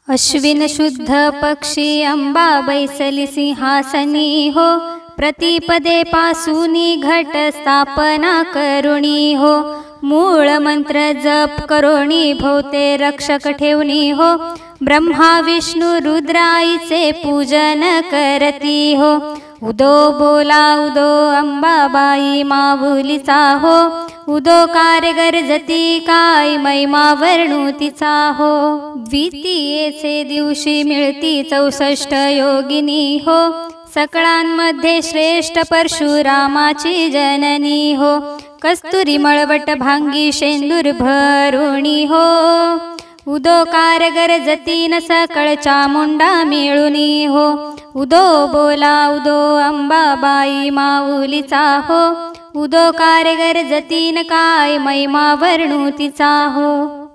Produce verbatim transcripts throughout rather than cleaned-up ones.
अश्विन शुद्ध पक्षी अंबा बैसली सिंहासनी हो, प्रतिपदे पासूनी घट स्थापना करुणी हो, मूळ मंत्र जप करोणी भोवते रक्षक ठेवणी हो, ब्रह्मा विष्णु रुद्राईचे पूजन करती हो, उदो बोला उदो अंबाबाई माऊलीचा हो, उदो कार्य गरजती काय महिमा वर्णू तिचा हो, द्वितीयेचे दिवशी मिळती चौसष्ट योगिनी हो, सकळांमध्ये श्रेष्ठ परशुरामाची जननी हो, कस्तुरी मळवट भांगी शेंदूर भरुणी हो, उदो कार्य गरजती न सकळ चामुंडा मिळुनी हो, उदो बोला उदो अंबाबाई माऊलीचा हो, उदो कार्य गरजती न काय महिमा वर्णू तिचा हो,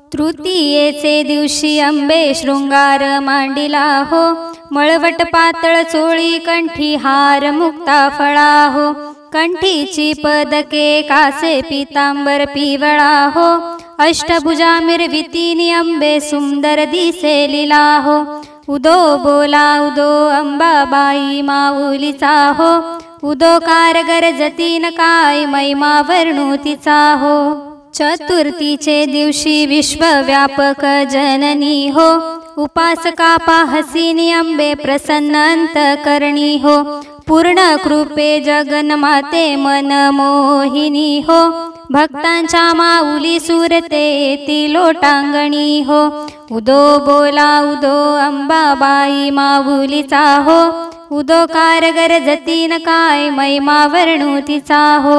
तृतीयेचे दिवशी अंबे शृंगार मांडिला हो, मळवट पातळ चोळी कंठी हार मुक्ता फळा हो, कंठीची पदके कासे पितांबर पिवळा हो, अष्टभुजा मिरवितीनी अंबे सुंदर दिसे लीला हो, उदो बोला उदो अंबाबाई माऊलीचा हो, उदो कार्य गरजती न काय महिमा वर्णू तिचा हो, चतुर्थीचे दिवशी विश्वव्यापक जननी हो, उपासका पाहसिनी अंबे प्रसन्न अंतकरणी हो, पूर्ण कृपे जगन्माते मन मोहिनी हो, भक्तांच्या माऊली सुरते ती लोटांगणी हो, उदो बोला उदो अंबाबाई माऊलीचा हो, उदो कार्य गरजती न काय महिमा वर्णू तिचा हो,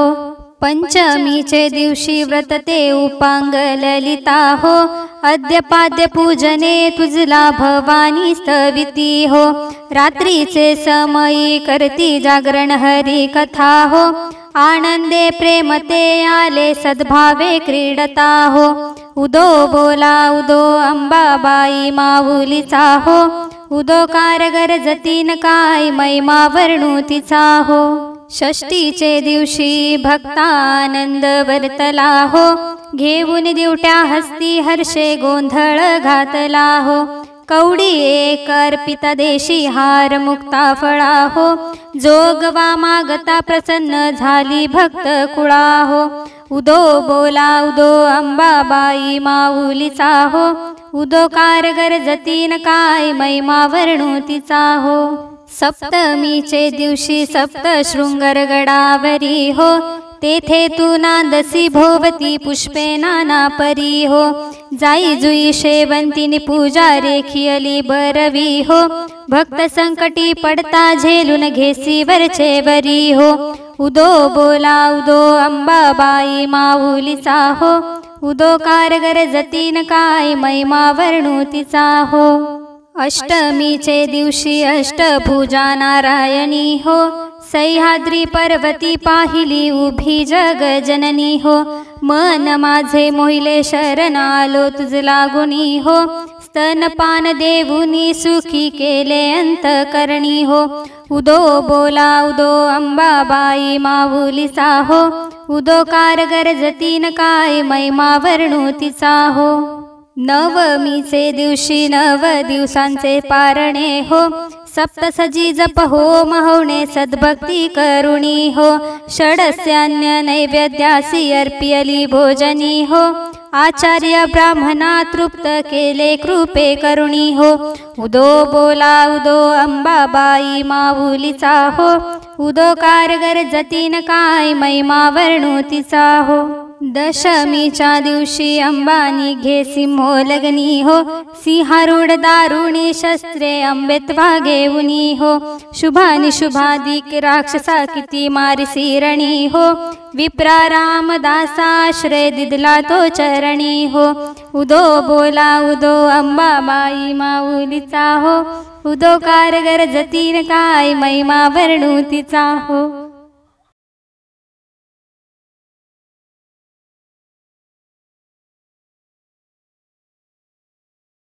पंचमीचे दिवशी व्रत ते उपांग ललिता हो, अद्यपाद्य पूजने तुझला भवानी स्तविती हो, रात्रीचे समयी करती जागरण हरी कथा हो, आनंदे प्रेमते आले सद्भावे क्रीडता हो, उदो बोला उदो अंबाबाई माऊलीचा हो, उदो कार्य गरजती न काय महिमा वर्णू तिचा हो, षष्टीचे दिवशी भक्तानंद वर्तला हो, घेऊन दिवट्या हस्ती हर्षे गोंधळ घातला हो, कवडी एक अर्पिता देशी हार मुक्ता फळा हो, जोगवा मागता प्रसन्न झाली भक्त कुळा हो, उदो बोला उदो अंबाबाई माऊलीचा हो, उदो कार्य गरजती न काय महिमा वर्णू तिचा हो, सप्तमीचे दिवशी सप्त शृंगर गडावरी हो, तेथे तू नांदसी भोवती पुष्पे नाना परी हो, जाई जुई शेवंतीनी पूजा रेखियली बरवी हो, भक्त संकटी पडता झेलून घेसी वरचे वरी हो, उदो बोला उदो अंबाबाई माऊलीचा हो, उदो कार्य गरजती न काय महिमा वर्णू तिचा हो, अष्टमीचे दिवशी अष्टभुजा नारायणी हो, सह्याद्री पर्वती पाहिली उभी जग जननी हो, मन माझे मोहिले शरण आलो तुझ लागुनी हो, स्तनपान देवुनी सुखी केले अंतकरणी हो, उदो बोला उदो अंबाबाई माऊलीचा हो, उदो कार्य गरजती न काय महिमा वर्णू तिचा हो, नवमीचे दिवशी नव दिवसांचे पारणे हो, सप्तसजी जप हो महोणे सद्भक्ती करुणी हो, षडस्यान्य नैवेद्यासी अर्पियली भोजनी हो, आचार्य ब्राह्मणा तृप्त केले कृपे करुणी हो, उदो बोला उदो अंबाबाई माऊलीचा हो, उदो कार्य गरजती न काय महिमा वर्णू तिचा हो, दशमीच्या दिवशी अंबानी घे सिंहोलग्नी हो, सिंहारूढ दारुणी शस्त्रे अंबेत्वा घेऊनी हो, शुभानिशुभादिक राक्षसा किती मारिसी रणी हो, विप्रा रामदासाश्रय दिदला तो चरणी हो, उदो बोला उदो अंबाबाई माऊलीचा हो, उदो कार्य गरजती न काय महिमा वर्णू तिचा हो.